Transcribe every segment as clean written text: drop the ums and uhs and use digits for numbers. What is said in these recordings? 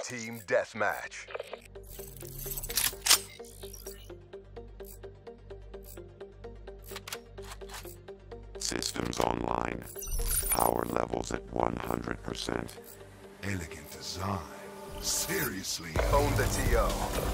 Team Deathmatch. Systems online. Power levels at 100%. Elegant design. Seriously. Own the TO.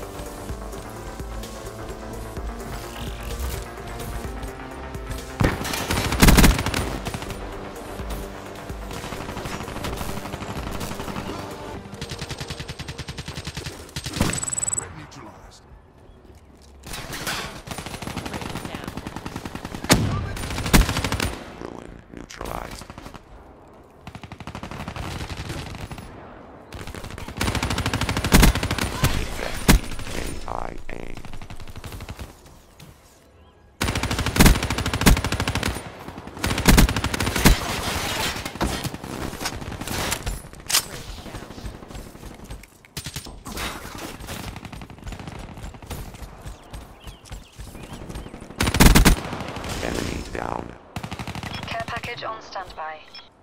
Threat neutralized. Ruin neutralized. FTKIA. Enemy down. Care package on standby.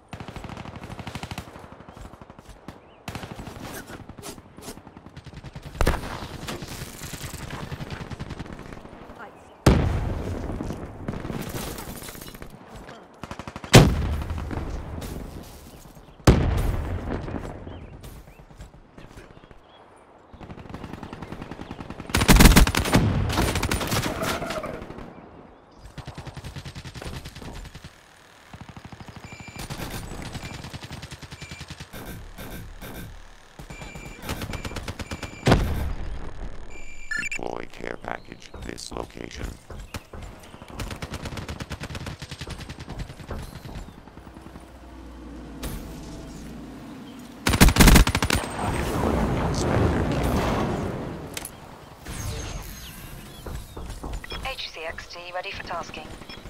Deploy care package this location. Inspector kill. HCXD ready for tasking.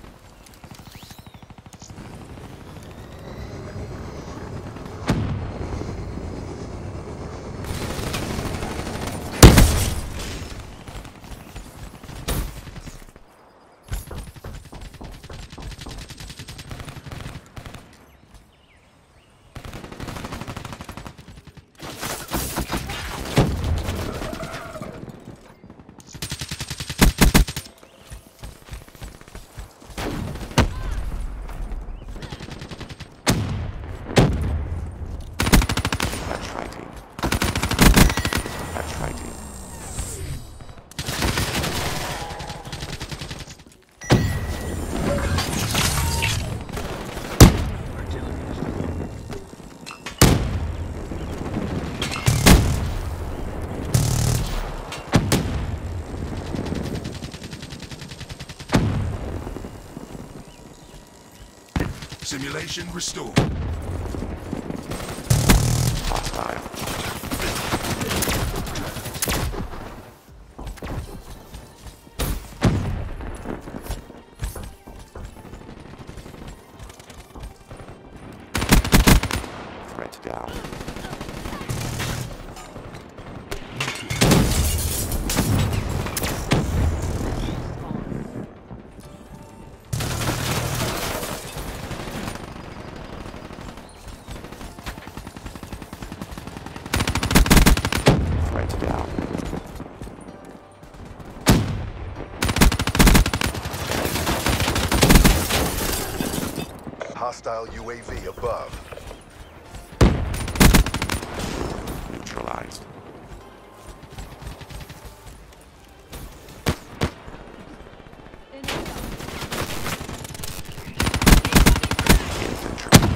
Attriting. Attriting. Simulation restored. Hostile. Threat down. Threat down. Hostile UAV above. Neutralized. Infantry.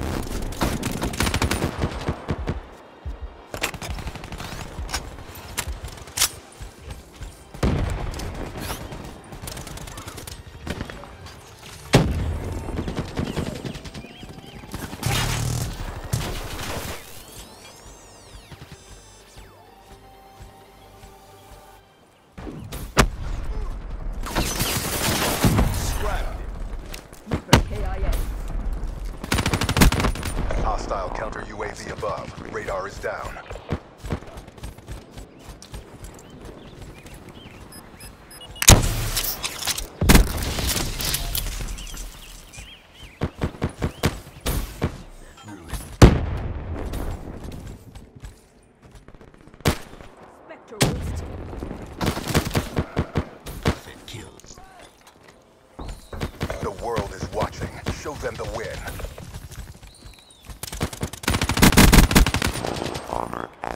Hostile counter UAV above. Radar is down.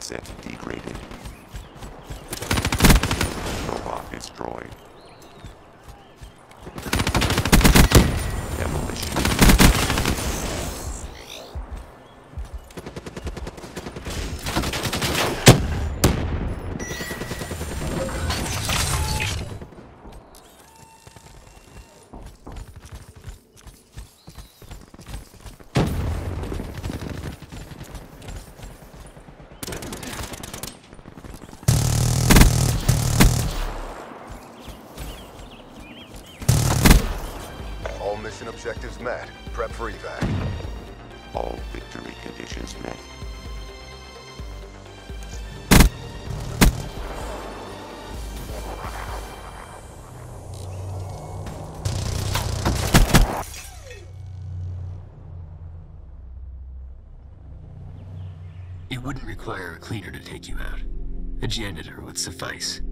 Asset degraded. Robot destroyed. Demolition. All mission objectives met. Prep for evac. All victory conditions met. It wouldn't require a cleaner to take you out. A janitor would suffice.